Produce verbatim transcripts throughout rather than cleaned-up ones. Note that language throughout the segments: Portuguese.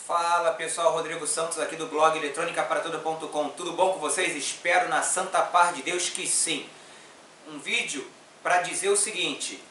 Fala pessoal, Rodrigo Santos aqui do blog eletrônica para todo ponto com. Tudo bom com vocês? Espero na santa paz de Deus que sim. Um vídeo para dizer o seguinte: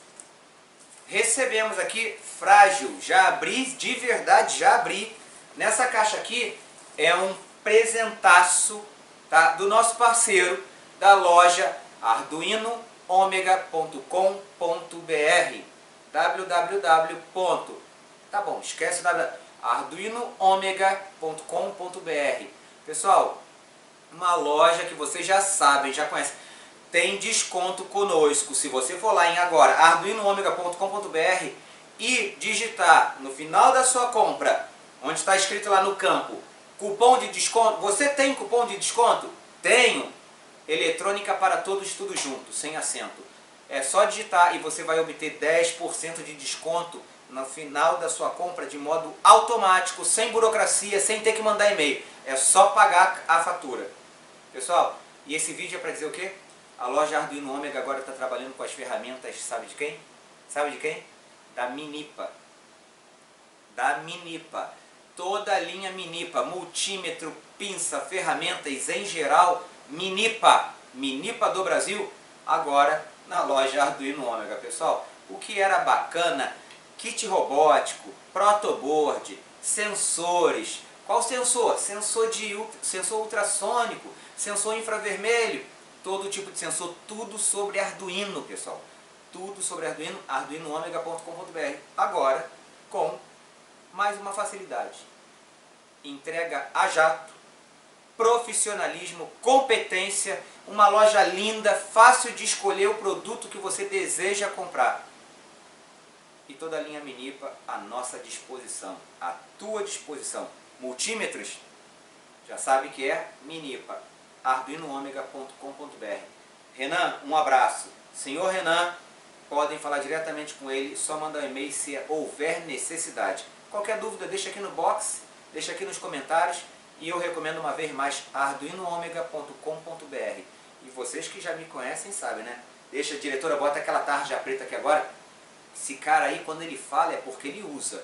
recebemos aqui Frágil, já abri, de verdade já abri. Nessa caixa aqui é um presentaço, tá, do nosso parceiro da loja arduino omega ponto com ponto br. www. Tá bom, esquece o www. arduino omega ponto com ponto br. Pessoal, uma loja que vocês já sabem, já conhecem, tem desconto conosco. Se você for lá em agora, arduino omega ponto com ponto br e digitar no final da sua compra, onde está escrito lá no campo, cupom de desconto, você tem cupom de desconto? Tenho. Eletrônica para todos, tudo junto, sem acento. É só digitar e você vai obter dez por cento de desconto no final da sua compra de modo automático, sem burocracia, sem ter que mandar e-mail. É só pagar a fatura. Pessoal, e esse vídeo é para dizer o quê? A loja Arduino Omega agora está trabalhando com as ferramentas, sabe de quem? Sabe de quem? Da Minipa. Da Minipa. Toda a linha Minipa, multímetro, pinça, ferramentas em geral, Minipa. Minipa do Brasil, agora na loja Arduino Omega. Pessoal, o que era bacana, kit robótico, protoboard, sensores. Qual sensor? Sensor, de, sensor ultrassônico, sensor infravermelho, todo tipo de sensor, tudo sobre Arduino, pessoal. Tudo sobre Arduino, arduino omega ponto com ponto br. Agora, com mais uma facilidade. Entrega a jato, profissionalismo, competência, uma loja linda, fácil de escolher o produto que você deseja comprar. E toda a linha Minipa à nossa disposição, à tua disposição. Multímetros, já sabe que é Minipa, arduino omega ponto com ponto br. Renan, um abraço. Senhor Renan, podem falar diretamente com ele, só mandar um e-mail se houver necessidade. Qualquer dúvida, deixa aqui no box, deixa aqui nos comentários. E eu recomendo uma vez mais arduino omega ponto com ponto br. E vocês que já me conhecem sabem, né? Deixa a diretora, bota aquela tarja preta aqui agora. Esse cara aí, quando ele fala, é porque ele usa.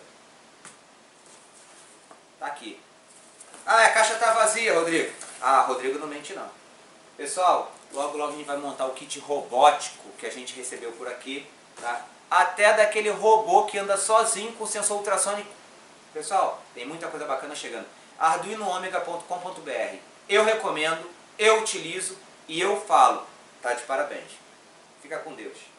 Tá aqui. Ah, a caixa tá vazia, Rodrigo. Ah, Rodrigo não mente não. Pessoal, logo logo a gente vai montar o kit robótico que a gente recebeu por aqui, tá? Até daquele robô que anda sozinho com sensor ultrassônico. Pessoal, tem muita coisa bacana chegando. arduino omega ponto com ponto br. Eu recomendo, eu utilizo e eu falo. Tá de parabéns. Fica com Deus.